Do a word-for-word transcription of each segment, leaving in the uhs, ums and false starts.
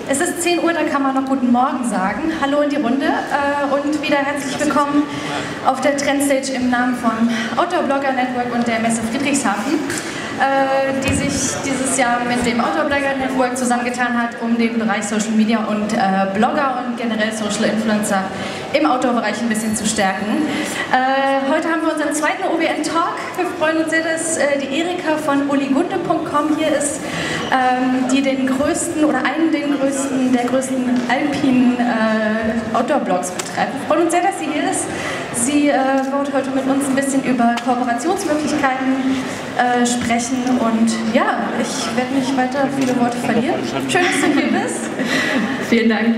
Es ist zehn Uhr, da kann man noch guten Morgen sagen. Hallo in die Runde äh, und wieder herzlich willkommen auf der Trendstage im Namen von Outdoor Blogger Network und der Messe Friedrichshafen, äh, die sich dieses Jahr mit dem Outdoor Blogger Network zusammengetan hat, um den Bereich Social Media und äh, Blogger und generell Social Influencer im Outdoor-Bereich ein bisschen zu stärken. Äh, heute haben wir unseren zweiten O B N-Talk. Wir freuen uns sehr, dass äh, die Erika von oligunde punkt com hier ist, ähm, die den größten oder einen den größten, der größten alpinen äh, Outdoor-Blogs betreibt. Wir freuen uns sehr, dass sie hier ist. Sie äh, wird heute mit uns ein bisschen über Kooperationsmöglichkeiten äh, sprechen und ja, ich werde nicht weiter viele Worte verlieren. Schön, dass du hier bist. Vielen Dank.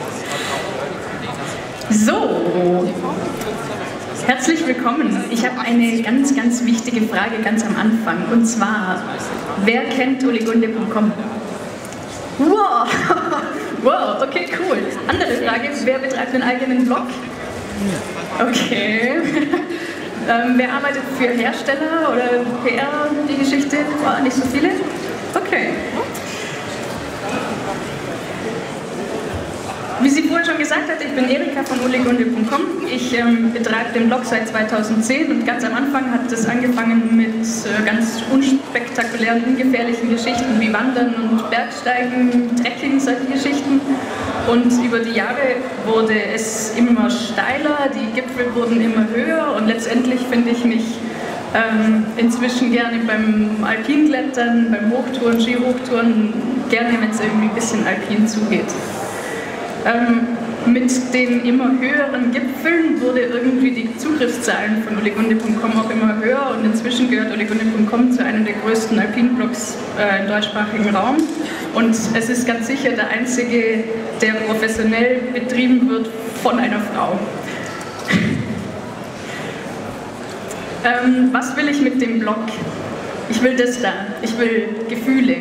So, herzlich willkommen. Ich habe eine ganz, ganz wichtige Frage ganz am Anfang. Und zwar, wer kennt oligunde punkt com? Wow, wow, okay, cool. Andere Frage, wer betreibt einen eigenen Blog? Okay. ähm, wer arbeitet für Hersteller oder P R, die Geschichte? Oh, nicht so viele? Okay. Wie sie vorher schon gesagt hat, ich bin Erika von oligunde punkt com. Ich ähm, betreibe den Blog seit zweitausendzehn und ganz am Anfang hat es angefangen mit äh, ganz unspektakulären, ungefährlichen Geschichten wie Wandern und Bergsteigen, Trekking, solche Geschichten. Und über die Jahre wurde es immer steiler, die Gipfel wurden immer höher und letztendlich finde ich mich ähm, inzwischen gerne beim Alpinklettern, beim Hochtouren, Skihochtouren, gerne, wenn es irgendwie ein bisschen alpin zugeht. Ähm, mit den immer höheren Gipfeln wurde irgendwie die Zugriffszahlen von oligunde punkt com auch immer höher und inzwischen gehört oligunde punkt com zu einem der größten Alpinblogs äh, im deutschsprachigen Raum und es ist ganz sicher der einzige, der professionell betrieben wird von einer Frau. ähm, was will ich mit dem Blog? Ich will das da, ich will Gefühle.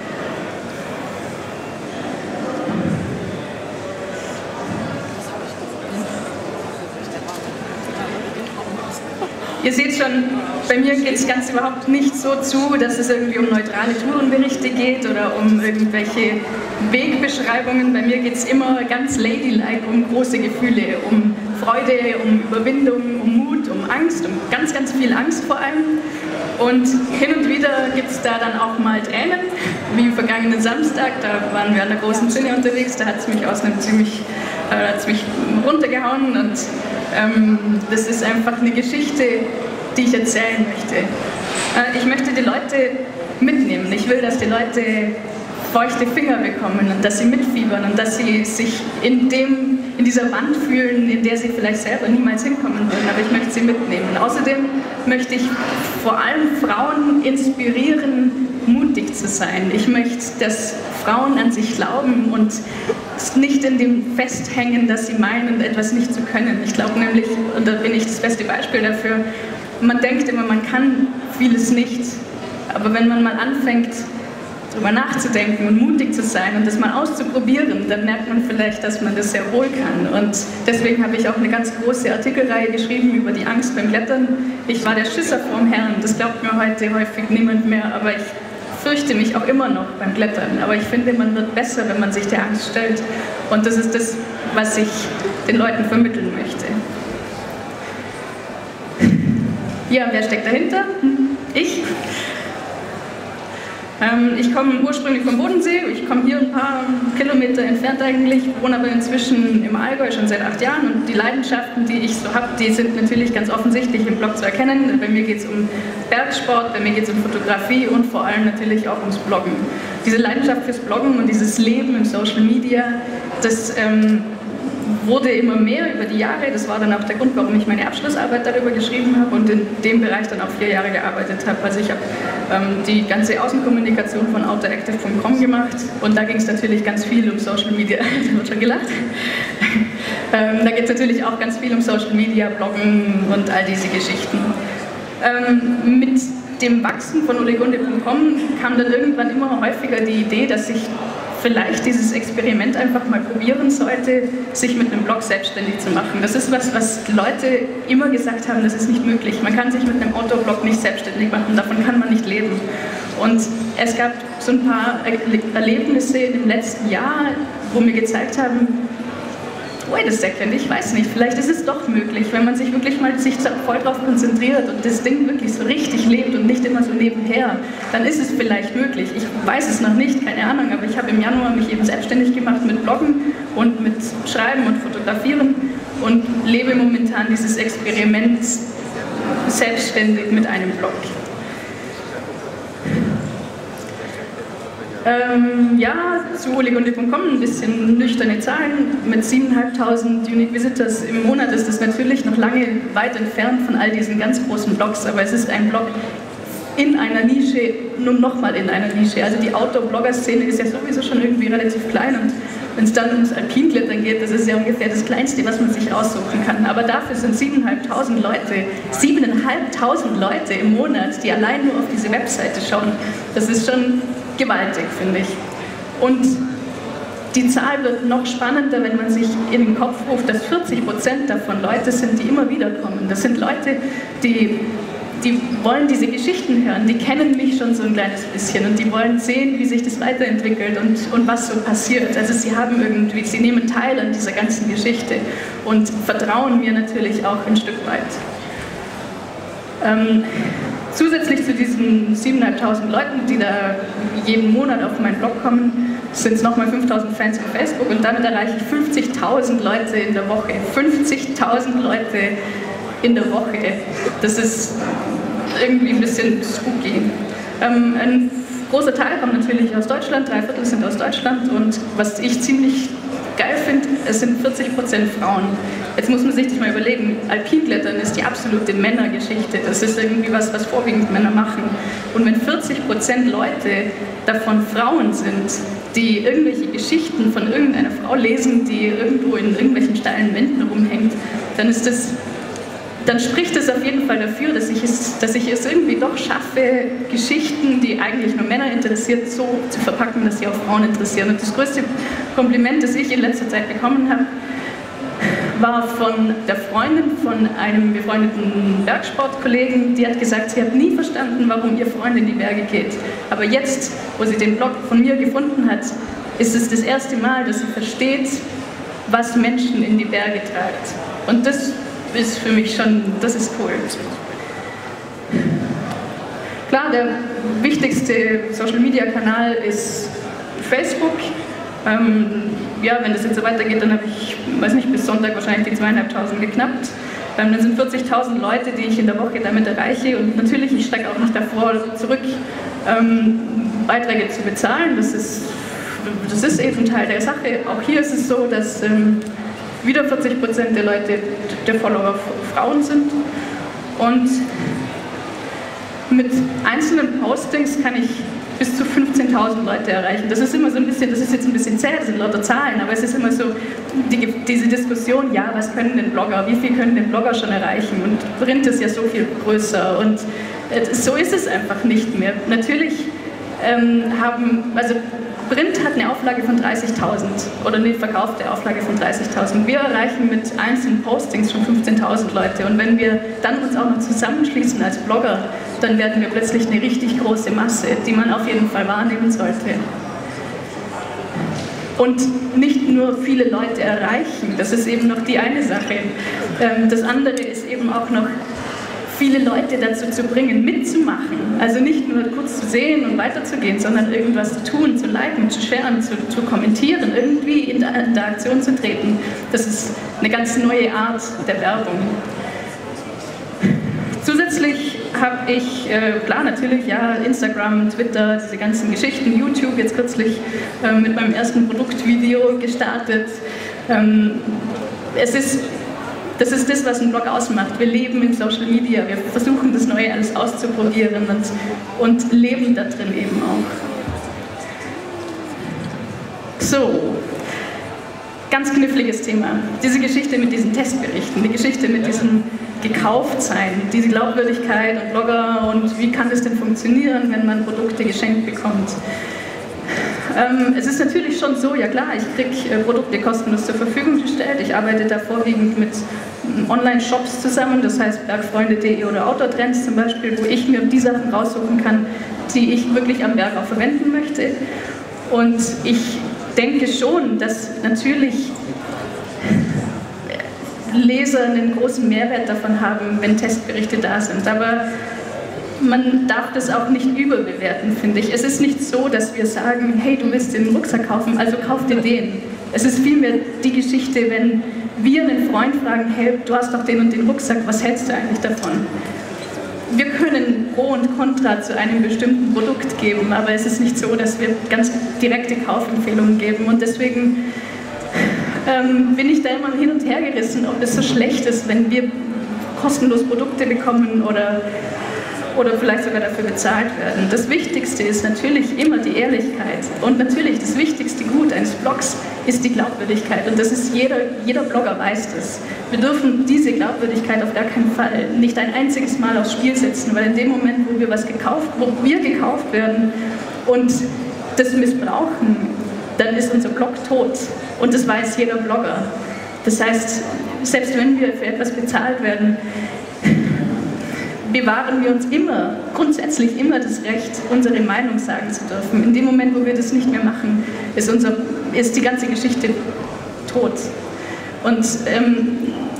Ihr seht schon, bei mir geht es ganz überhaupt nicht so zu, dass es irgendwie um neutrale Tourenberichte geht oder um irgendwelche Wegbeschreibungen. Bei mir geht es immer ganz ladylike um große Gefühle, um Freude, um Überwindung, um Mut, um Angst, um ganz, ganz viel Angst vor allem. Und hin und wieder gibt es da dann auch mal Tränen, wie am vergangenen Samstag, da waren wir an der großen Zinne unterwegs, da hat es mich aus einem ziemlich, äh, hat's mich runtergehauen und ähm, das ist einfach eine Geschichte, die ich erzählen möchte. Äh, ich möchte die Leute mitnehmen, ich will, dass die Leute feuchte Finger bekommen und dass sie mitfiebern und dass sie sich in, dem, in dieser Wand fühlen, in der sie vielleicht selber niemals hinkommen würden, aber ich möchte sie mitnehmen. Außerdem möchte ich vor allem Frauen inspirieren, mutig zu sein. Ich möchte, dass Frauen an sich glauben und nicht in dem festhängen, dass sie meinen, etwas nicht zu können. Ich glaube nämlich, und da bin ich das beste Beispiel dafür, man denkt immer, man kann vieles nicht, aber wenn man mal anfängt, darüber nachzudenken und mutig zu sein und das mal auszuprobieren, dann merkt man vielleicht, dass man das sehr wohl kann. Und deswegen habe ich auch eine ganz große Artikelreihe geschrieben über die Angst beim Klettern. Ich war der Schisser vorm Herrn, das glaubt mir heute häufig niemand mehr, aber ich fürchte mich auch immer noch beim Klettern. Aber ich finde, man wird besser, wenn man sich der Angst stellt. Und das ist das, was ich den Leuten vermitteln möchte. Ja, wer steckt dahinter? Ich. Ähm, ich komme ursprünglich vom Bodensee, ich komme hier ein paar Kilometer entfernt eigentlich, wohne aber inzwischen im Allgäu schon seit acht Jahren und die Leidenschaften, die ich so habe, die sind natürlich ganz offensichtlich im Blog zu erkennen. Bei mir geht es um Bergsport, bei mir geht es um Fotografie und vor allem natürlich auch ums Bloggen. Diese Leidenschaft fürs Bloggen und dieses Leben im Social Media, das ähm, wurde immer mehr über die Jahre. Das war dann auch der Grund, warum ich meine Abschlussarbeit darüber geschrieben habe und in dem Bereich dann auch vier Jahre gearbeitet habe. Also ich habe ähm, die ganze Außenkommunikation von outdooractive punkt com gemacht und da ging es natürlich ganz viel um Social Media. Da wird schon gelacht. ähm, da geht es natürlich auch ganz viel um Social Media, Bloggen und all diese Geschichten. Ähm, mit dem Wachsen von oligunde punkt com kam dann irgendwann immer häufiger die Idee, dass ich vielleicht dieses Experiment einfach mal probieren sollte, sich mit einem Blog selbstständig zu machen. Das ist was, was Leute immer gesagt haben, das ist nicht möglich. Man kann sich mit einem Outdoor-Blog nicht selbstständig machen, davon kann man nicht leben. Und es gab so ein paar Erlebnisse im letzten Jahr, wo mir gezeigt haben, wait a second, ich weiß nicht, vielleicht ist es doch möglich, wenn man sich wirklich mal sich voll drauf konzentriert und das Ding wirklich so richtig lebt und nicht immer so nebenher, dann ist es vielleicht möglich. Ich weiß es noch nicht, keine Ahnung, aber ich habe im Januar mich eben selbstständig gemacht mit Bloggen und mit Schreiben und Fotografieren und lebe momentan dieses Experiment selbstständig mit einem Blog. Ähm, ja, zu oligonde punkt com ein bisschen nüchterne Zahlen. Mit siebentausendfünfhundert Unique Visitors im Monat ist das natürlich noch lange weit entfernt von all diesen ganz großen Blogs, aber es ist ein Blog in einer Nische, nur nochmal in einer Nische. Also die Outdoor-Blogger-Szene ist ja sowieso schon irgendwie relativ klein und wenn es dann ums Alpinklettern geht, das ist ja ungefähr das Kleinste, was man sich aussuchen kann. Aber dafür sind siebentausendfünfhundert Leute, siebentausendfünfhundert Leute im Monat, die allein nur auf diese Webseite schauen. Das ist schon gewaltig, finde ich. Und die Zahl wird noch spannender, wenn man sich in den Kopf ruft, dass vierzig Prozent davon Leute sind, die immer wieder kommen. Das sind Leute, die, die wollen diese Geschichten hören, die kennen mich schon so ein kleines bisschen und die wollen sehen, wie sich das weiterentwickelt und, und was so passiert. Also sie haben irgendwie, sie nehmen teil an dieser ganzen Geschichte und vertrauen mir natürlich auch ein Stück weit. Ähm, Zusätzlich zu diesen siebentausendfünfhundert Leuten, die da jeden Monat auf meinen Blog kommen, sind es nochmal fünftausend Fans auf Facebook und damit erreiche ich fünfzigtausend Leute in der Woche. fünfzigtausend Leute in der Woche. Das ist irgendwie ein bisschen spooky. Ähm, ein großer Teil kommt natürlich aus Deutschland, drei Viertel sind aus Deutschland und was ich ziemlich geil finde, es sind vierzig Prozent Frauen. Jetzt muss man sich das mal überlegen, Alpinklettern ist die absolute Männergeschichte, das ist irgendwie was, was vorwiegend Männer machen. Und wenn vierzig Prozent Leute davon Frauen sind, die irgendwelche Geschichten von irgendeiner Frau lesen, die irgendwo in irgendwelchen steilen Wänden rumhängt, dann ist das, dann spricht es auf jeden Fall dafür, dass ich, es, dass ich es irgendwie doch schaffe, Geschichten, die eigentlich nur Männer interessiert, so zu verpacken, dass sie auch Frauen interessieren. Und das größte Kompliment, das ich in letzter Zeit bekommen habe, war von der Freundin von einem befreundeten Bergsportkollegen, die hat gesagt, sie hat nie verstanden, warum ihr Freund in die Berge geht. Aber jetzt, wo sie den Blog von mir gefunden hat, ist es das erste Mal, dass sie versteht, was Menschen in die Berge treibt. Und das ist für mich schon, das ist cool. Klar, der wichtigste Social-Media-Kanal ist Facebook. Ähm, ja, wenn das jetzt so weitergeht, dann habe ich, weiß nicht, bis Sonntag wahrscheinlich die zweieinhalbtausend geknappt. Ähm, dann sind vierzigtausend Leute, die ich in der Woche damit erreiche. Und natürlich, ich stecke auch nicht davor zurück, ähm, Beiträge zu bezahlen. Das ist, das ist eben Teil der Sache. Auch hier ist es so, dass ähm, wieder vierzig Prozent der Leute, der Follower Frauen sind. Und mit einzelnen Postings kann ich bis zu fünfzehntausend Leute erreichen. Das ist immer so ein bisschen, das ist jetzt ein bisschen zäh, das sind lauter Zahlen, aber es ist immer so die, diese Diskussion, ja, was können denn Blogger, wie viel können denn Blogger schon erreichen? Und Print ist ja so viel größer und äh, so ist es einfach nicht mehr. Natürlich ähm, haben, also Print hat eine Auflage von dreißigtausend oder eine verkaufte Auflage von dreißigtausend. Wir erreichen mit einzelnen Postings schon fünfzehntausend Leute und wenn wir dann uns auch noch zusammenschließen als Blogger, dann werden wir plötzlich eine richtig große Masse, die man auf jeden Fall wahrnehmen sollte. Und nicht nur viele Leute erreichen, das ist eben noch die eine Sache. Das andere ist eben auch noch, viele Leute dazu zu bringen, mitzumachen. Also nicht nur kurz zu sehen und weiterzugehen, sondern irgendwas zu tun, zu liken, zu sharen, zu, zu kommentieren, irgendwie in der Interaktion zu treten. Das ist eine ganz neue Art der Werbung. Zusätzlich habe ich, äh, klar natürlich, ja, Instagram, Twitter, diese ganzen Geschichten, YouTube jetzt kürzlich äh, mit meinem ersten Produktvideo gestartet. Ähm, es ist Das ist das, was ein Blog ausmacht. Wir leben in Social Media, wir versuchen das Neue alles auszuprobieren und, und leben da drin eben auch. So, ganz kniffliges Thema. Diese Geschichte mit diesen Testberichten, die Geschichte mit diesem Gekauftsein, diese Glaubwürdigkeit und Blogger und wie kann das denn funktionieren, wenn man Produkte geschenkt bekommt. Ähm, es ist natürlich schon so, ja klar, ich kriege äh, Produkte kostenlos zur Verfügung gestellt. Ich arbeite da vorwiegend mit äh, Online-Shops zusammen, das heißt bergfreunde punkt de oder Outdoor-Trends zum Beispiel, wo ich mir die Sachen raussuchen kann, die ich wirklich am Berg auch verwenden möchte. Und ich denke schon, dass natürlich Leser einen großen Mehrwert davon haben, wenn Testberichte da sind. Aber man darf das auch nicht überbewerten, finde ich. Es ist nicht so, dass wir sagen, hey, du willst den Rucksack kaufen, also kauf dir den. Es ist vielmehr die Geschichte, wenn wir einen Freund fragen, hey, du hast doch den und den Rucksack, was hältst du eigentlich davon? Wir können Pro und Contra zu einem bestimmten Produkt geben, aber es ist nicht so, dass wir ganz direkte Kaufempfehlungen geben. Und deswegen ähm, bin ich da immer hin und her gerissen, ob es so schlecht ist, wenn wir kostenlos Produkte bekommen oder oder vielleicht sogar dafür bezahlt werden. Das Wichtigste ist natürlich immer die Ehrlichkeit und natürlich das wichtigste Gut eines Blogs ist die Glaubwürdigkeit und das ist jeder, jeder Blogger weiß das. Wir dürfen diese Glaubwürdigkeit auf gar keinen Fall nicht ein einziges Mal aufs Spiel setzen, weil in dem Moment, wo wir was gekauft, wo wir gekauft werden und das missbrauchen, dann ist unser Blog tot und das weiß jeder Blogger. Das heißt, selbst wenn wir für etwas bezahlt werden, bewahren wir uns immer, grundsätzlich immer das Recht, unsere Meinung sagen zu dürfen. In dem Moment, wo wir das nicht mehr machen, ist, unser, ist die ganze Geschichte tot. Und ähm,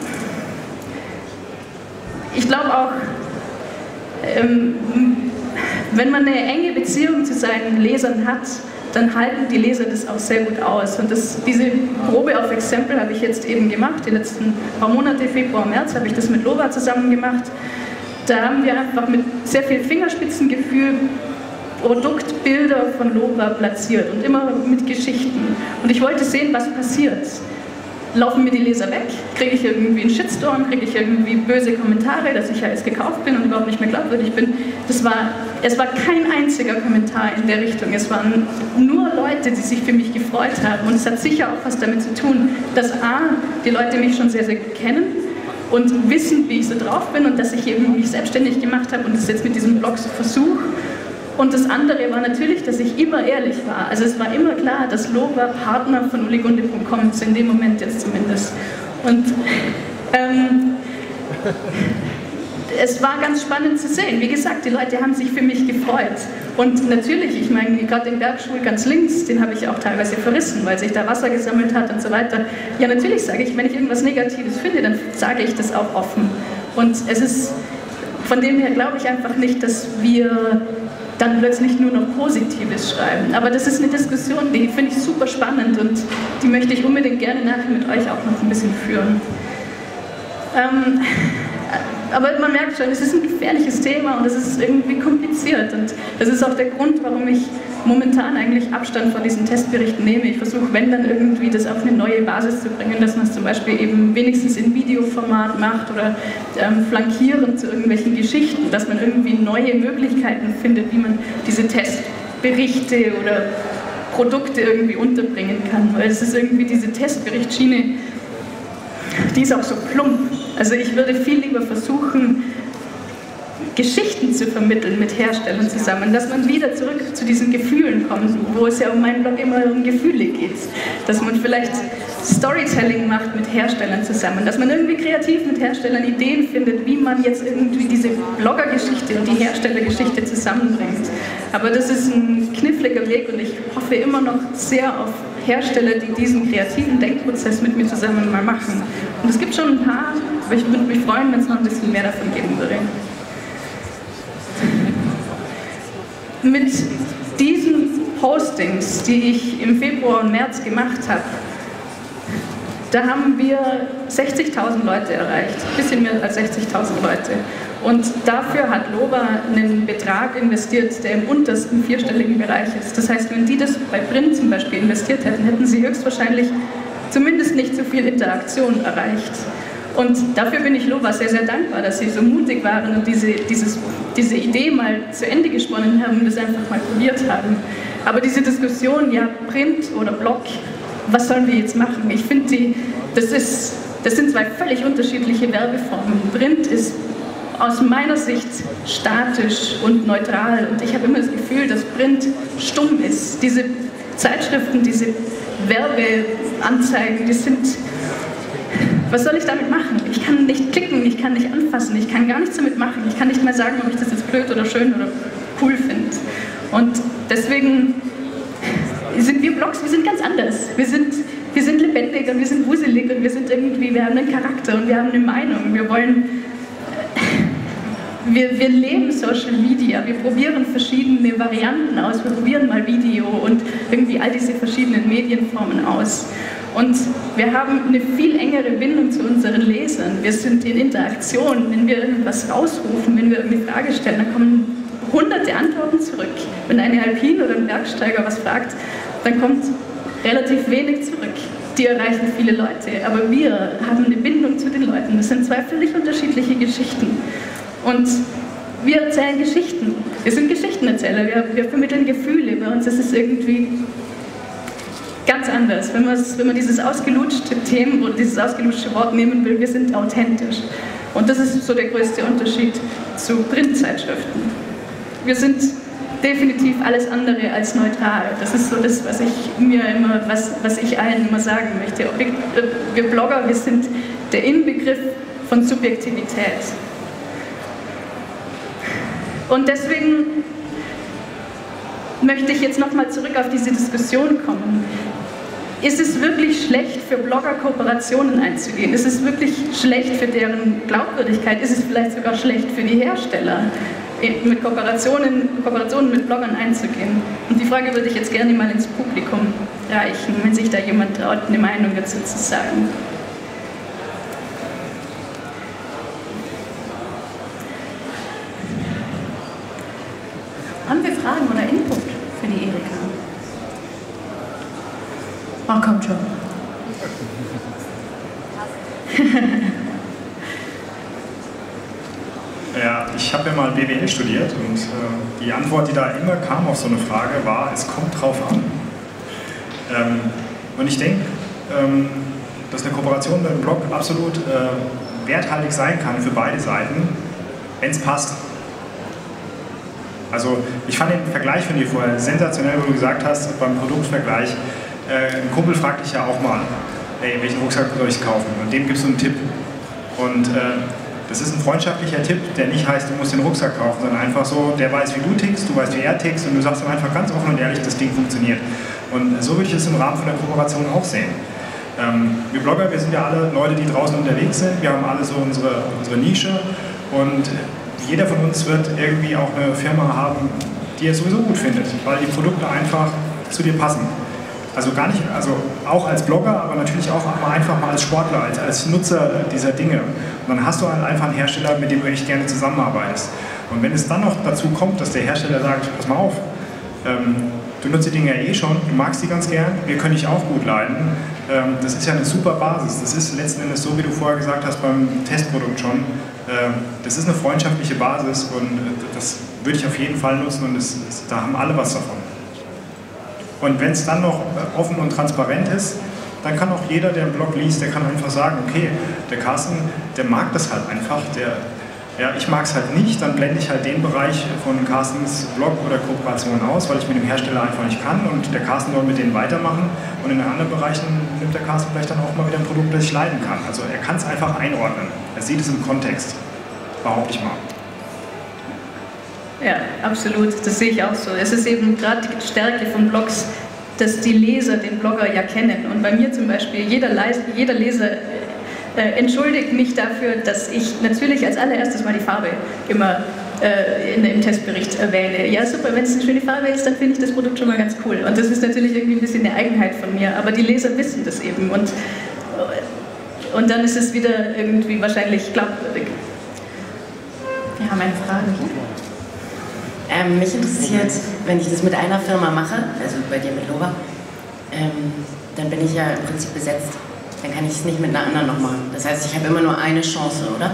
ich glaube auch, ähm, wenn man eine enge Beziehung zu seinen Lesern hat, dann halten die Leser das auch sehr gut aus. Und das, diese Probe auf Exempel habe ich jetzt eben gemacht, die letzten paar Monate, Februar, März, habe ich das mit Lova zusammen gemacht. Da haben wir einfach mit sehr viel Fingerspitzengefühl Produktbilder von Lova platziert und immer mit Geschichten. Und ich wollte sehen, was passiert. Laufen mir die Leser weg? Kriege ich irgendwie einen Shitstorm? Kriege ich irgendwie böse Kommentare, dass ich ja jetzt gekauft bin und überhaupt nicht mehr glaubwürdig bin? Das war, es war kein einziger Kommentar in der Richtung. Es waren nur Leute, die sich für mich gefreut haben. Und es hat sicher auch was damit zu tun, dass A, die Leute mich schon sehr, sehr gut kennen und wissen, wie ich so drauf bin und dass ich eben mich selbstständig gemacht habe und das jetzt mit diesem Blog so versuche. Und das andere war natürlich, dass ich immer ehrlich war. Also es war immer klar, dass Lova Partner von uligunde punkt com ist, in dem Moment jetzt zumindest. Und ähm, es war ganz spannend zu sehen. Wie gesagt, die Leute haben sich für mich gefreut. Und natürlich, ich meine, gerade den Bergstuhl ganz links, den habe ich auch teilweise verrissen, weil sich da Wasser gesammelt hat und so weiter. Ja, natürlich sage ich, wenn ich irgendwas Negatives finde, dann sage ich das auch offen. Und es ist, von dem her glaube ich einfach nicht, dass wir dann plötzlich nur noch Positives schreiben. Aber das ist eine Diskussion, die finde ich super spannend und die möchte ich unbedingt gerne nachher mit euch auch noch ein bisschen führen. Ähm, aber man merkt schon, es ist ein gefährliches Thema und es ist irgendwie kompliziert und das ist auch der Grund, warum ich momentan eigentlich Abstand von diesen Testberichten nehme. Ich versuche, wenn dann irgendwie das auf eine neue Basis zu bringen, dass man es zum Beispiel eben wenigstens in Videoformat macht oder ähm, flankierend zu irgendwelchen Geschichten, dass man irgendwie neue Möglichkeiten findet, wie man diese Testberichte oder Produkte irgendwie unterbringen kann, weil es ist irgendwie diese Testberichtschiene, die ist auch so plump. Also ich würde viel lieber versuchen, Geschichten zu vermitteln mit Herstellern zusammen, dass man wieder zurück zu diesen Gefühlen kommt, wo es ja um meinen Blog immer um Gefühle geht. Dass man vielleicht Storytelling macht mit Herstellern zusammen, dass man irgendwie kreativ mit Herstellern Ideen findet, wie man jetzt irgendwie diese Bloggergeschichte und die Herstellergeschichte zusammenbringt. Aber das ist ein kniffliger Weg und ich hoffe immer noch sehr auf Hersteller, die diesen kreativen Denkprozess mit mir zusammen mal machen. Und es gibt schon ein paar, aber ich würde mich freuen, wenn es noch ein bisschen mehr davon geben würde. Mit diesen Postings, die ich im Februar und März gemacht habe, da haben wir sechzigtausend Leute erreicht, ein bisschen mehr als sechzigtausend Leute. Und dafür hat Lova einen Betrag investiert, der im untersten vierstelligen Bereich ist. Das heißt, wenn die das bei Print zum Beispiel investiert hätten, hätten sie höchstwahrscheinlich zumindest nicht so viel Interaktion erreicht. Und dafür bin ich Lova sehr, sehr dankbar, dass sie so mutig waren und diese, dieses, diese Idee mal zu Ende gesponnen haben und das einfach mal probiert haben. Aber diese Diskussion, ja, Print oder Blog, was sollen wir jetzt machen? Ich finde, das, ist, das sind zwei völlig unterschiedliche Werbeformen. Print ist aus meiner Sicht statisch und neutral und ich habe immer das Gefühl, dass Print stumm ist. Diese Zeitschriften, diese Werbeanzeigen, die sind... Was soll ich damit machen? Ich kann nicht klicken, ich kann nicht anfassen, ich kann gar nichts damit machen. Ich kann nicht mal sagen, ob ich das jetzt blöd oder schön oder cool finde. Und deswegen sind wir Blogs, wir sind ganz anders. Wir sind, wir sind lebendig und wir sind wuselig und wir sind irgendwie, wir haben einen Charakter und wir haben eine Meinung. Wir wollen, wir, wir leben Social Media, wir probieren verschiedene Varianten aus, wir probieren mal Video und irgendwie all diese verschiedenen Medienformen aus. Und wir haben eine viel engere Bindung zu unseren Lesern. Wir sind in Interaktion. Wenn wir irgendwas rausrufen, wenn wir eine Frage stellen, dann kommen hunderte Antworten zurück. Wenn eine Alpin oder ein Bergsteiger was fragt, dann kommt relativ wenig zurück. Die erreichen viele Leute. Aber wir haben eine Bindung zu den Leuten. Das sind zwei völlig unterschiedliche Geschichten. Und wir erzählen Geschichten. Wir sind Geschichtenerzähler. Wir, wir vermitteln Gefühle. Bei uns ist es irgendwie... ganz anders, wenn, wenn man dieses ausgelutschte Thema oder dieses ausgelutschte Wort nehmen will, wir sind authentisch. Und das ist so der größte Unterschied zu Printzeitschriften. Wir sind definitiv alles andere als neutral. Das ist so das, was ich mir immer, was, was ich allen immer sagen möchte. Wir, wir Blogger, wir sind der Inbegriff von Subjektivität. Und deswegen möchte ich jetzt nochmal zurück auf diese Diskussion kommen. Ist es wirklich schlecht für Blogger, Kooperationen einzugehen? Ist es wirklich schlecht für deren Glaubwürdigkeit? Ist es vielleicht sogar schlecht für die Hersteller, mit Kooperationen, Kooperationen mit Bloggern einzugehen? Und die Frage würde ich jetzt gerne mal ins Publikum reichen, wenn sich da jemand traut, eine Meinung dazu zu sagen. Haben wir Fragen oder Input für die Erika? Oh, kommt schon. Ja, ich habe ja mal B W L studiert und äh, die Antwort, die da immer kam auf so eine Frage, war, es kommt drauf an. Ähm, und ich denke, ähm, dass eine Kooperation mit einem Blog absolut äh, werthaltig sein kann für beide Seiten, wenn es passt. Also ich fand den Vergleich von dir vorher sensationell, wo du gesagt hast, beim Produktvergleich, äh, ein Kumpel fragt dich ja auch mal, ey, welchen Rucksack soll ich kaufen? Und dem gibst du einen Tipp. Und äh, das ist ein freundschaftlicher Tipp, der nicht heißt, du musst den Rucksack kaufen, sondern einfach so, der weiß, wie du tickst, du weißt, wie er tickst und du sagst ihm einfach ganz offen und ehrlich, das Ding funktioniert. Und so würde ich es im Rahmen von der Kooperation auch sehen. Ähm, wir Blogger, wir sind ja alle Leute, die draußen unterwegs sind, wir haben alle so unsere, unsere Nische und jeder von uns wird irgendwie auch eine Firma haben, die er sowieso gut findet, weil die Produkte einfach zu dir passen. Also gar nicht, also auch als Blogger, aber natürlich auch einfach mal als Sportler, als, als Nutzer dieser Dinge. Und dann hast du halt einfach einen Hersteller, mit dem du echt gerne zusammenarbeitest. Und wenn es dann noch dazu kommt, dass der Hersteller sagt, pass mal auf, ähm, du nutzt die Dinge ja eh schon, du magst die ganz gern, wir können dich auch gut leiden. Ähm, das ist ja eine super Basis. Das ist letzten Endes so, wie du vorher gesagt hast beim Testprodukt schon. Ähm, das ist eine freundschaftliche Basis und äh, das würde ich auf jeden Fall nutzen und das, das, da haben alle was davon. Und wenn es dann noch offen und transparent ist, dann kann auch jeder, der einen Blog liest, der kann einfach sagen, okay, der Carsten, der mag das halt einfach, der, ja, ich mag es halt nicht, dann blende ich halt den Bereich von Carstens Blog oder Kooperation aus, weil ich mit dem Hersteller einfach nicht kann und der Carsten soll mit denen weitermachen und in den anderen Bereichen nimmt der Carsten vielleicht dann auch mal wieder ein Produkt, das ich leiden kann. Also er kann es einfach einordnen, er sieht es im Kontext, behaupte ich mal. Ja, absolut, das sehe ich auch so. Es ist eben gerade die Stärke von Blogs, dass die Leser den Blogger ja kennen. Und bei mir zum Beispiel, jeder, Leis, jeder Leser äh, entschuldigt mich dafür, dass ich natürlich als allererstes mal die Farbe immer äh, in, im Testbericht erwähne. Ja, super, wenn es eine schöne Farbe ist, dann finde ich das Produkt schon mal ganz cool. Und das ist natürlich irgendwie ein bisschen eine Eigenheit von mir, aber die Leser wissen das eben. Und, und dann ist es wieder irgendwie wahrscheinlich glaubwürdig. Wir haben eine Frage hier. Ähm, mich interessiert, wenn ich das mit einer Firma mache, also bei dir mit Lova, ähm, dann bin ich ja im Prinzip besetzt. Dann kann ich es nicht mit einer anderen noch machen. Das heißt, ich habe immer nur eine Chance, oder?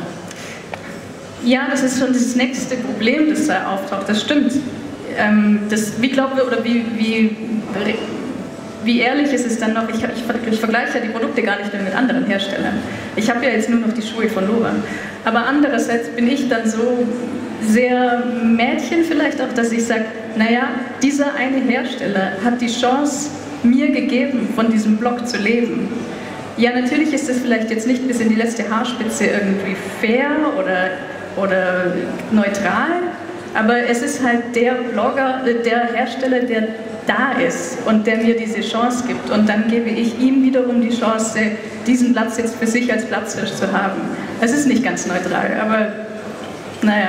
Ja, das ist schon das nächste Problem, das da auftaucht. Das stimmt. Ähm, das, wie glauben wir, oder wie, wie, wie ehrlich ist es dann noch, ich, ich, ich vergleiche ja die Produkte gar nicht mehr mit anderen Herstellern. Ich habe ja jetzt nur noch die Schuhe von Lowa. Aber andererseits bin ich dann so sehr Mädchen vielleicht auch, dass ich sage, naja, dieser eine Hersteller hat die Chance mir gegeben, von diesem Blog zu leben. Ja, natürlich ist es vielleicht jetzt nicht bis in die letzte Haarspitze irgendwie fair oder, oder neutral, aber es ist halt der Blogger, der Hersteller, der da ist und der mir diese Chance gibt. Und dann gebe ich ihm wiederum die Chance, diesen Platz jetzt für sich als Platzhirsch zu haben. Es ist nicht ganz neutral, aber naja.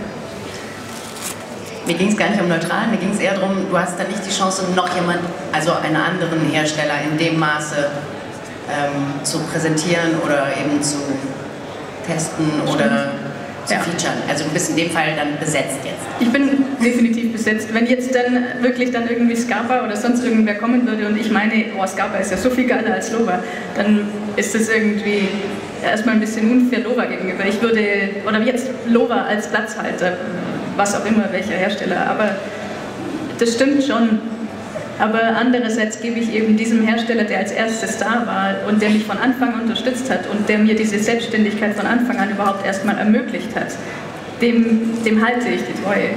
Mir ging es gar nicht um neutral, mir ging es eher darum, du hast da nicht die Chance, noch jemand, also einen anderen Hersteller in dem Maße ähm, zu präsentieren oder eben zu testen oder zu ja. featuren. Also du bist in dem Fall dann besetzt jetzt. Ich bin definitiv besetzt. Wenn jetzt dann wirklich dann irgendwie Scarpa oder sonst irgendwer kommen würde und ich meine, oh, Scarpa ist ja so viel geiler als Lowa, dann ist das irgendwie erstmal ein bisschen unfair Lowa gegenüber. Ich würde, oder jetzt Lowa als Platzhalter, was auch immer, welcher Hersteller, aber das stimmt schon. Aber andererseits gebe ich eben diesem Hersteller, der als erstes da war und der mich von Anfang an unterstützt hat und der mir diese Selbstständigkeit von Anfang an überhaupt erstmal ermöglicht hat, dem, dem halte ich die Treue.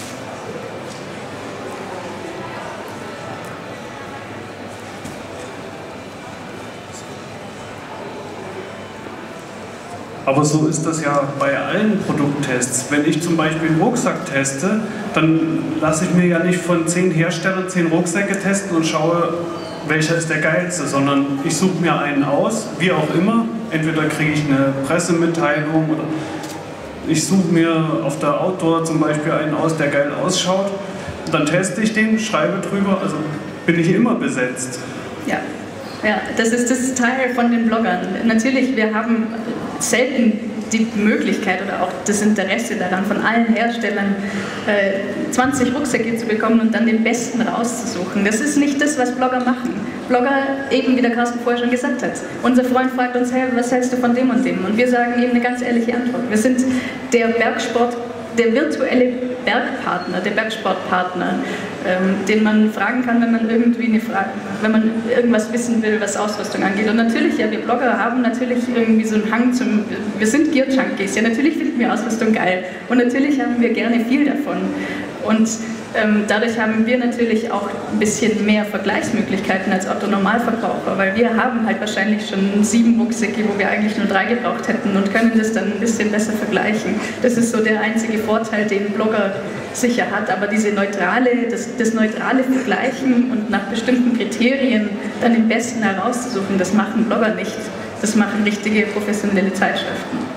Aber so ist das ja bei allen Produkttests. Wenn ich zum Beispiel einen Rucksack teste, dann lasse ich mir ja nicht von zehn Herstellern zehn Rucksäcke testen und schaue, welcher ist der geilste, sondern ich suche mir einen aus, wie auch immer. Entweder kriege ich eine Pressemitteilung oder ich suche mir auf der Outdoor zum Beispiel einen aus, der geil ausschaut. Dann teste ich den, schreibe drüber, also bin ich immer besetzt. Ja. Ja, das ist das Teil von den Bloggern. Natürlich, wir haben selten die Möglichkeit oder auch das Interesse daran, von allen Herstellern äh, zwanzig Rucksäcke zu bekommen und dann den besten rauszusuchen. Das ist nicht das, was Blogger machen. Blogger, eben wie der Carsten vorher schon gesagt hat, unser Freund fragt uns, hey, was hältst du von dem und dem? Und wir sagen ihm eine ganz ehrliche Antwort. Wir sind der Bergsport, der virtuelle Bergpartner, der Bergsportpartner, ähm, den man fragen kann, wenn man irgendwie eine Frage, wenn man irgendwas wissen will, was Ausrüstung angeht. Und natürlich, ja, wir Blogger haben natürlich irgendwie so einen Hang zum, wir sind Gear Junkies, ja, natürlich finden wir Ausrüstung geil und natürlich haben wir gerne viel davon. Und ähm, dadurch haben wir natürlich auch ein bisschen mehr Vergleichsmöglichkeiten als Otto-Normalverbraucher, weil wir haben halt wahrscheinlich schon sieben Rucksäcke, wo wir eigentlich nur drei gebraucht hätten und können das dann ein bisschen besser vergleichen. Das ist so der einzige Vorteil, den ein Blogger sicher hat, aber diese neutrale, das, das neutrale Vergleichen und nach bestimmten Kriterien dann den besten herauszusuchen, das machen Blogger nicht. Das machen richtige professionelle Zeitschriften.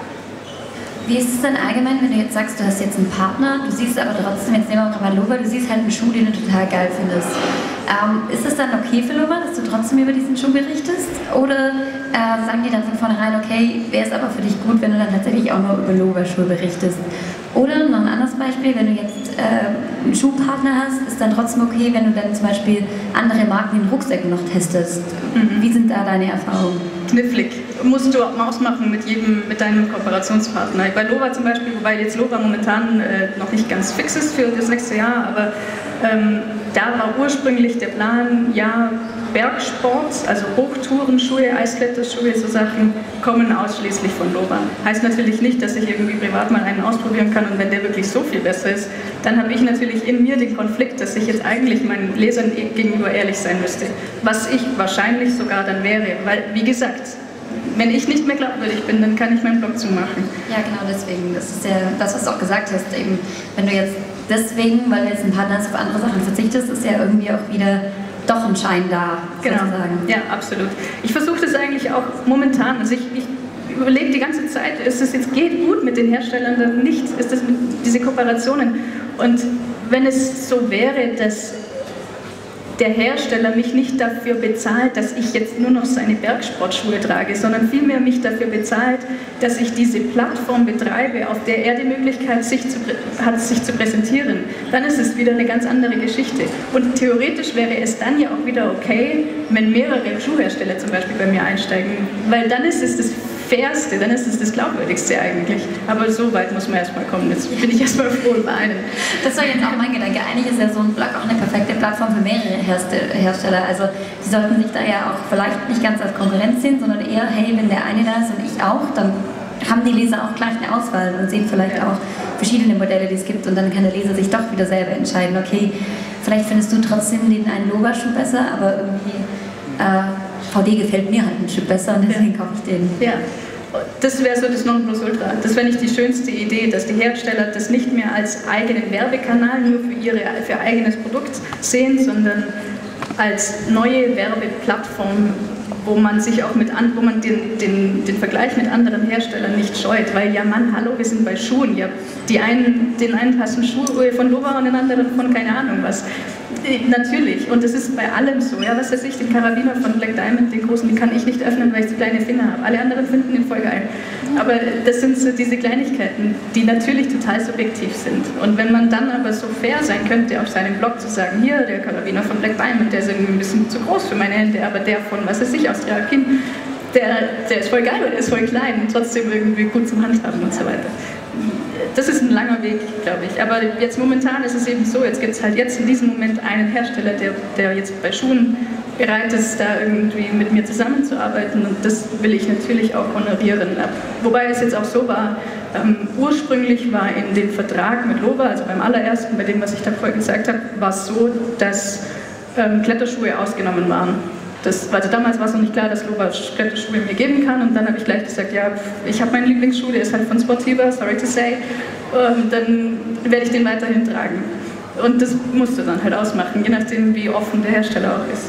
Wie ist es denn allgemein, wenn du jetzt sagst, du hast jetzt einen Partner, du siehst aber trotzdem, jetzt nehmen wir mal Lowa, du siehst halt einen Schuh, den du total geil findest. Ähm, ist es dann okay für Lowa, dass du trotzdem über diesen Schuh berichtest? Oder äh, sagen die dann von vornherein, okay, wäre es aber für dich gut, wenn du dann tatsächlich auch nur über Lowa-Schuhe berichtest? Oder noch ein anderes Beispiel, wenn du jetzt äh, einen Schuhpartner hast, ist dann trotzdem okay, wenn du dann zum Beispiel andere Marken in Rucksäcken noch testest. Mhm. Wie sind da deine Erfahrungen? Knifflig. Musst du auch ausmachen mit jedem, mit deinem Kooperationspartner. Bei Lowa zum Beispiel, wobei jetzt Lowa momentan äh, noch nicht ganz fix ist für das nächste Jahr, aber ähm, da war ursprünglich der Plan, ja, Bergsport, also Hochtourenschuhe, Eiskletterschuhe, so Sachen, kommen ausschließlich von Lowa. Heißt natürlich nicht, dass ich irgendwie privat mal einen ausprobieren kann und wenn der wirklich so viel besser ist, dann habe ich natürlich in mir den Konflikt, dass ich jetzt eigentlich meinen Lesern gegenüber ehrlich sein müsste. Was ich wahrscheinlich sogar dann wäre, weil, wie gesagt, wenn ich nicht mehr glaubwürdig bin, dann kann ich meinen Blog zumachen. Ja, genau deswegen. Das ist ja das, was du auch gesagt hast. Eben, wenn du jetzt deswegen, weil du jetzt ein Partner hast, auf andere Sachen verzichtest, ist ja irgendwie auch wieder doch ein Schein da, genau. sozusagen. Ja, absolut. Ich versuche das eigentlich auch momentan. Also ich, ich überlege die ganze Zeit, ist es jetzt geht gut mit den Herstellern oder nicht? Ist das mit diese Kooperationen? Und wenn es so wäre, dass der Hersteller mich nicht dafür bezahlt, dass ich jetzt nur noch seine Bergsportschuhe trage, sondern vielmehr mich dafür bezahlt, dass ich diese Plattform betreibe, auf der er die Möglichkeit sich zu, hat, sich zu präsentieren, dann ist es wieder eine ganz andere Geschichte. Und theoretisch wäre es dann ja auch wieder okay, wenn mehrere Schuhhersteller zum Beispiel bei mir einsteigen, weil dann ist es das Fairste, dann ist es das Glaubwürdigste eigentlich. Aber so weit muss man erstmal kommen. Jetzt bin ich erstmal froh über einen. Das war jetzt auch mein Gedanke. Eigentlich ist ja so ein Blog auch eine perfekte Plattform für mehrere Hersteller. Also die sollten sich da ja auch vielleicht nicht ganz als Konkurrenz sehen, sondern eher, hey, wenn der eine da ist und ich auch, dann haben die Leser auch gleich eine Auswahl und sehen vielleicht auch verschiedene Modelle, die es gibt, und dann kann der Leser sich doch wieder selber entscheiden, okay, vielleicht findest du trotzdem den einen Nova-Schuh besser, aber irgendwie äh, V D gefällt mir halt ein Stück besser und deswegen kaufe ich den. Ja. Das wäre so das Nonplusultra. Das wäre nicht die schönste Idee, dass die Hersteller das nicht mehr als eigenen Werbekanal nur für ihr für eigenes Produkt sehen, sondern als neue Werbeplattform, wo man sich auch mit an, wo man den, den, den Vergleich mit anderen Herstellern nicht scheut, weil ja Mann, hallo, wir sind bei Schuhen. Ja, die einen, den einen passen Schuhe von Lova und den anderen von keine Ahnung was. Natürlich, und das ist bei allem so. Ja, was weiß ich, den Karabiner von Black Diamond, den großen, den kann ich nicht öffnen, weil ich so kleine Finger habe. Alle anderen finden den voll geil. Aber das sind so diese Kleinigkeiten, die natürlich total subjektiv sind. Und wenn man dann aber so fair sein könnte, auf seinem Blog zu sagen, hier, der Karabiner von Black Diamond, der ist irgendwie ein bisschen zu groß für meine Hände, aber der von, was weiß ich, aus Trialkin, der, der ist voll geil, weil der ist voll klein und trotzdem irgendwie gut zum Handhaben und so weiter. Das ist ein langer Weg, glaube ich. Aber jetzt momentan ist es eben so, jetzt gibt es halt jetzt in diesem Moment einen Hersteller, der, der jetzt bei Schuhen bereit ist, da irgendwie mit mir zusammenzuarbeiten, und das will ich natürlich auch honorieren. Wobei es jetzt auch so war, ähm, ursprünglich war in dem Vertrag mit Lova, also beim allerersten, bei dem, was ich da vorher gesagt habe, war es so, dass ähm, Kletterschuhe ausgenommen waren. Das, also damals war es noch nicht klar, dass Lova Kletterschuhe mir geben kann, und dann habe ich gleich gesagt, ja, ich habe meinen Lieblingsschuh, der ist halt von Sportiva, sorry to say, und dann werde ich den weiterhin tragen. Und das musst du dann halt ausmachen, je nachdem, wie offen der Hersteller auch ist.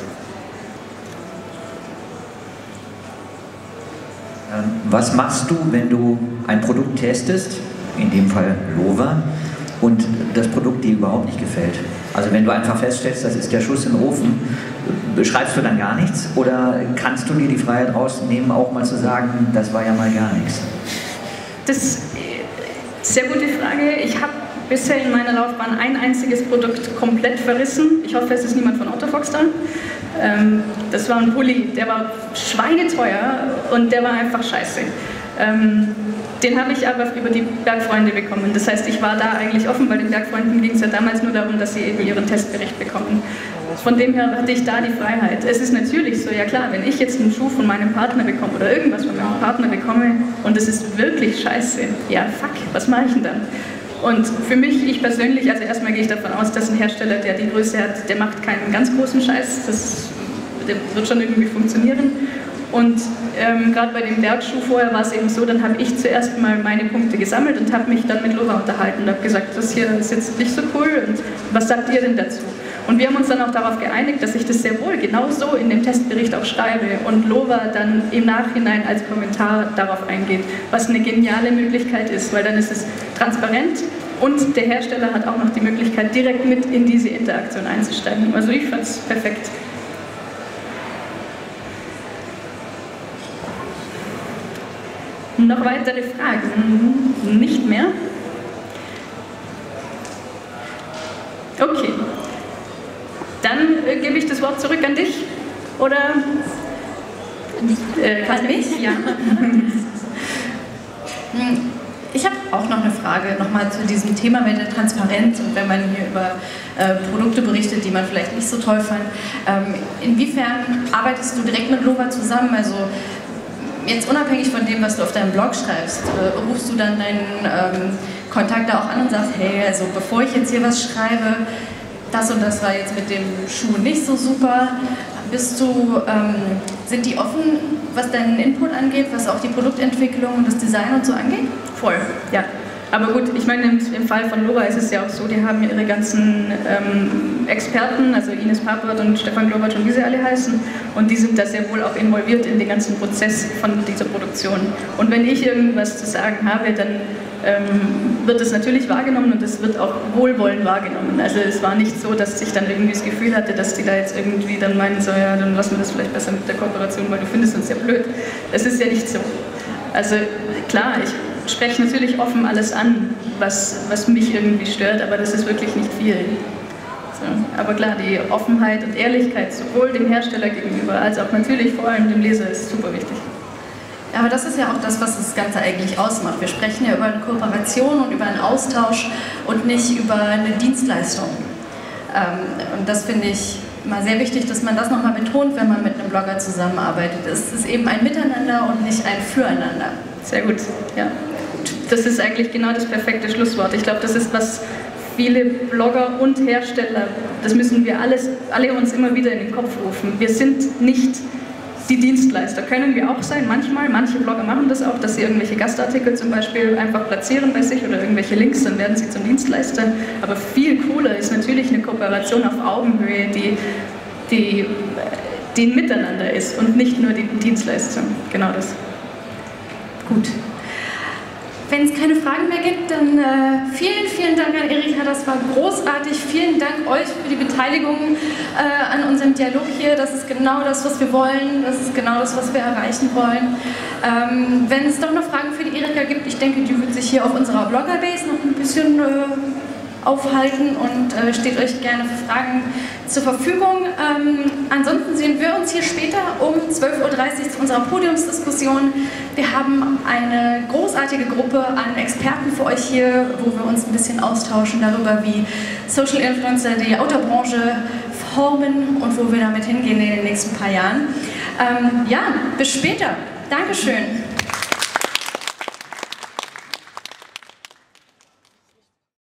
Was machst du, wenn du ein Produkt testest, in dem Fall Lova, und das Produkt dir überhaupt nicht gefällt? Also wenn du einfach feststellst, das ist der Schuss in den Ofen, beschreibst du dann gar nichts, oder kannst du dir die Freiheit rausnehmen, auch mal zu sagen, das war ja mal gar nichts? Das ist eine sehr gute Frage. Ich habe bisher in meiner Laufbahn ein einziges Produkt komplett verrissen. Ich hoffe, es ist niemand von Autofox da. Ähm, das war ein Pulli, der war schweineteuer und der war einfach scheiße. Ähm, den habe ich aber über die Bergfreunde bekommen. Das heißt, ich war da eigentlich offen, weil den Bergfreunden ging es ja damals nur darum, dass sie eben ihren Testbericht bekommen. Von dem her hatte ich da die Freiheit. Es ist natürlich so, ja klar, wenn ich jetzt einen Schuh von meinem Partner bekomme oder irgendwas von meinem Partner bekomme und es ist wirklich scheiße, ja fuck, was mache ich denn dann? Und für mich, ich persönlich, also erstmal gehe ich davon aus, dass ein Hersteller, der die Größe hat, der macht keinen ganz großen Scheiß, das der wird schon irgendwie funktionieren. Und ähm, gerade bei dem Bergschuh vorher war es eben so, dann habe ich zuerst mal meine Punkte gesammelt und habe mich dann mit Lova unterhalten und habe gesagt, das hier ist jetzt nicht so cool und was sagt ihr denn dazu? Und wir haben uns dann auch darauf geeinigt, dass ich das sehr wohl genau so in dem Testbericht auch schreibe und Lova dann im Nachhinein als Kommentar darauf eingeht, was eine geniale Möglichkeit ist, weil dann ist es transparent und der Hersteller hat auch noch die Möglichkeit, direkt mit in diese Interaktion einzusteigen. Also ich fand es perfekt. Noch weitere Fragen? Nicht mehr? Okay. Dann äh, gebe ich das Wort zurück an dich. Oder? Äh, an mich? Ja. Ich habe auch noch eine Frage nochmal zu diesem Thema mit der Transparenz und wenn man hier über äh, Produkte berichtet, die man vielleicht nicht so toll fand. Ähm, inwiefern arbeitest du direkt mit Lova zusammen? Also jetzt unabhängig von dem, was du auf deinem Blog schreibst, äh, rufst du dann deinen ähm, Kontakt da auch an und sagst, hey, also bevor ich jetzt hier was schreibe, das und das war jetzt mit dem Schuh nicht so super. Bist du, ähm, sind die offen, was deinen Input angeht, was auch die Produktentwicklung und das Design und so angeht? Voll, ja. Aber gut, ich meine, im, im Fall von Lova ist es ja auch so, die haben ihre ganzen ähm, Experten, also Ines Papert und Stefan Globatsch und wie sie alle heißen, und die sind da sehr wohl auch involviert in den ganzen Prozess von dieser Produktion. Und wenn ich irgendwas zu sagen habe, dann ähm, wird es natürlich wahrgenommen und es wird auch wohlwollend wahrgenommen. Also es war nicht so, dass ich dann irgendwie das Gefühl hatte, dass die da jetzt irgendwie dann meinen, so ja, dann lassen wir das vielleicht besser mit der Kooperation, weil du findest uns ja blöd. Es ist ja nicht so. Also klar, ich spreche natürlich offen alles an, was, was mich irgendwie stört, aber das ist wirklich nicht viel. So. Aber klar, die Offenheit und Ehrlichkeit sowohl dem Hersteller gegenüber, als auch natürlich vor allem dem Leser ist super wichtig. Aber das ist ja auch das, was das Ganze eigentlich ausmacht. Wir sprechen ja über eine Kooperation und über einen Austausch und nicht über eine Dienstleistung. Ähm, und das finde ich mal sehr wichtig, dass man das nochmal betont, wenn man mit einem Blogger zusammenarbeitet. Es ist eben ein Miteinander und nicht ein Füreinander. Sehr gut, ja. Das ist eigentlich genau das perfekte Schlusswort. Ich glaube, das ist, was viele Blogger und Hersteller, das müssen wir alles, alle uns immer wieder in den Kopf rufen. Wir sind nicht die Dienstleister. Können wir auch sein, manchmal. Manche Blogger machen das auch, dass sie irgendwelche Gastartikel zum Beispiel einfach platzieren bei sich oder irgendwelche Links, dann werden sie zum Dienstleister. Aber viel cooler ist natürlich eine Kooperation auf Augenhöhe, die, die, die ein Miteinander ist und nicht nur die Dienstleistung. Genau das. Gut. Wenn es keine Fragen mehr gibt, dann äh, vielen, vielen Dank an Erika, das war großartig. Vielen Dank euch für die Beteiligung äh, an unserem Dialog hier. Das ist genau das, was wir wollen. Das ist genau das, was wir erreichen wollen. Ähm, wenn es doch noch Fragen für die Erika gibt, ich denke, die wird sich hier auf unserer Bloggerbase noch ein bisschen äh, aufhalten und äh, steht euch gerne für Fragen zur Verfügung. Ähm, ansonsten sehen wir uns hier später um zwölf Uhr dreißig zu unserer Podiumsdiskussion. Wir haben eine großartige Gruppe an Experten für euch hier, wo wir uns ein bisschen austauschen darüber, wie Social Influencer die Autorbranche formen und wo wir damit hingehen in den nächsten paar Jahren. Ähm, ja, bis später. Dankeschön.